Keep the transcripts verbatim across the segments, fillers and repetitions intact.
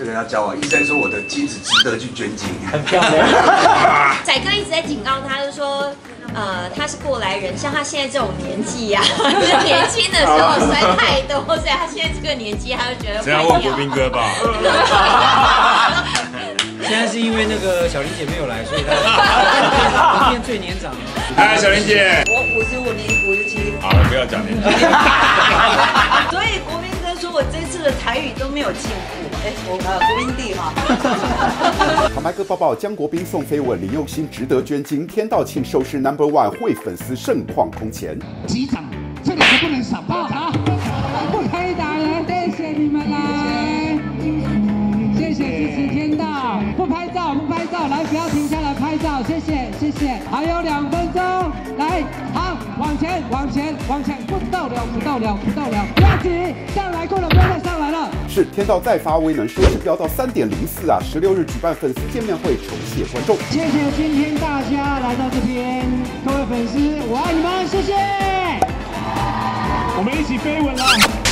这个要教我。医生说我的精子值得去捐精， 很漂亮。 仔哥一直在警告他，就说。呃，他是过来人，像他现在这种年纪呀、啊，年轻的时候摔太多，所以他现在这个年纪，他就觉得。 这样问国斌哥吧。 现在是因为那个小玲姐没有来，所以他变最年长。 哎，小玲姐， 我五十五，你五十七。 好了，不要讲年纪。 所以国民哥说我这次的台语都没有进步。哎，我呃国民弟哈。 坦白哥抱抱，江国斌送绯闻，林佑兴值得捐精，天道庆寿是 number one， 会粉丝盛况空前。 机长，这里可不能少报啊！不可以打人，谢谢你们来，谢谢支持天道，不拍照不拍照，来不要停下来拍照，谢谢谢谢，还有两分钟，来，好，往前往前往前，不逗了不逗了不逗了，不要急，上来够了，不要再上来了。 是天道再发威能，收视飙到三点零四啊！十六日举办粉丝见面会，酬谢观众。 谢谢今天大家来到这边，各位粉丝，我爱你们，谢谢。我们一起飞吻了。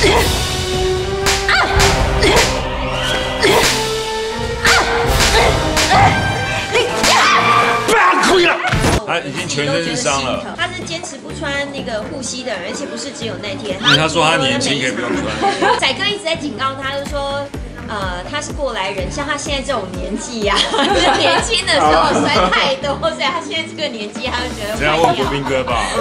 他已经全身是伤了。 他是坚持不穿那个护膝的人，而且不是只有那天。 因为他说他年轻可以不用穿。 仔哥一直在警告他，就说。呃，他是过来人，像他现在这种年纪呀、啊，年轻的时候摔太多，所以他现在这个年纪，他就觉得。 这样问国斌哥吧。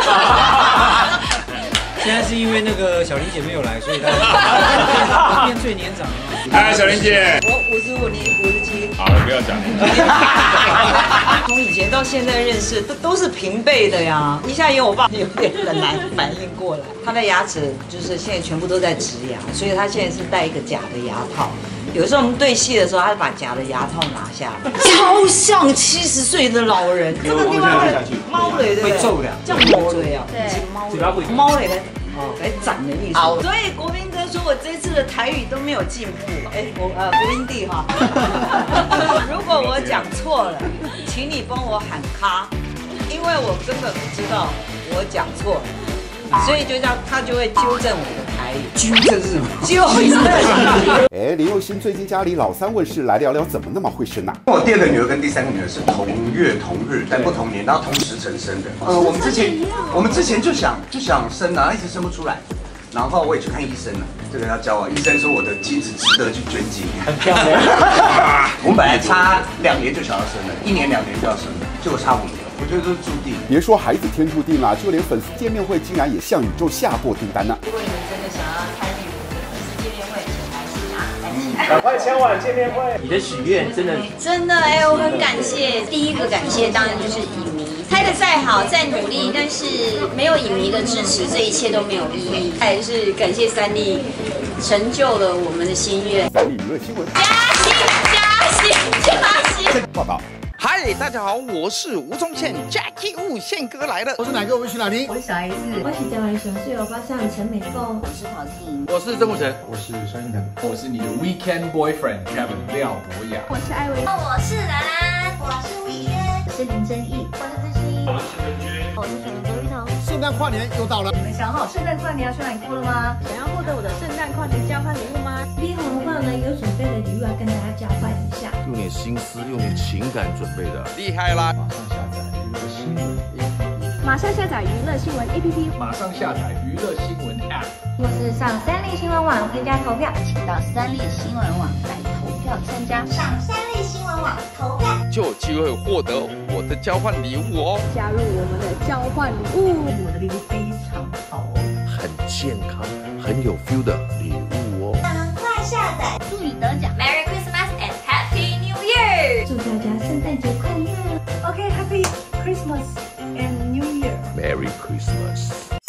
现在是因为那个小玲姐没有来，所以他变最年长。 哎，小玲姐， 我五十五，你五十七。 好了，不要讲年纪。 从以前到现在认识，都都是平辈的呀。一下有我爸有点很难反应过来，他的牙齿就是现在全部都在植牙，所以他现在是戴一个假的牙套。有时候我们对戏的时候，他把假的牙套拿下来，超像七十岁的老人。这个地方会猫雷对不对？ 会皱的， 叫猫雷啊， 对， 猫雷，猫雷来来斩的意思。所以国民哥说我这次的台语都没有进步。哎，我呃国民弟哈，如果我讲错了，请你帮我喊卡，因为我根本不知道我讲错了，所以就让他就会纠正我的台语。纠正是什么？纠正。 哎，林佑兴最近家里老三问世，来聊聊怎么那么会生啊？ 我第二个女儿跟第三个女儿是同月同日，但不同年，然后同时辰生的。呃，我们之前我们之前就想就想生啊，一直生不出来。然后我也去看医生了，这个要教我。医生说我的精子值得去捐精， 很漂亮。 我们本来差两年就想要生了，一年两年就要生了，结果差五年，我觉得这是注定。 别说孩子天注定啦，就连粉丝见面会竟然也向宇宙下过订单呢。 如果你们真的想要参与我们的粉丝见面会，请来信啊，来信。 赶快签完见面会。你的许愿真的真的哎，我很感谢。第一个感谢当然就是影迷，拍的再好再努力，但是没有影迷的支持，这一切都没有意义。再来就是感谢三立，成就了我们的心愿。 三立娱乐新闻， 加薪加薪加薪！ 报道。 嗨，大家好，我是吴宗宪 ，Jackie Wu 宪哥来了。 我是哪个？我是哪里？ 我是小 S， 我是台湾熊是欧巴桑陈美凤，我是陶晶， 我是曾国成， 我是萧敬腾，我是你的 Weekend Boyfriend Kevin 廖博雅， 我是艾薇， 我是兰兰，我是魏轩， 我是林正义，我是志熙， 我是陈君，我是选择玉彤。 圣诞跨年又到了， 你们想好圣诞跨年要去哪里过了吗？ 想要获得我的圣诞跨年交换礼物吗？ 李红的话呢，有准备的礼物要跟大家交换一下， 用点心思，用点情感准备的， 厉害啦！ 马上下载娱乐新闻 A P P， 马上下载娱乐新闻 A P P， 马上下载娱乐新闻 App， 或是上三立新闻网参加投票，请到三立新闻网来投票参加， 上三立新闻网投票， 就有机会获得我的交换礼物哦！ 加入我们的交换礼物， 我的礼物非常好哦， 很健康、很有 feel 的礼物哦！ 赶快下载，祝你得奖 ！Merry Christmas and Happy New Year！ 祝大家圣诞节快乐 ！OK，Happy Christmas and New Year！ Merry Christmas！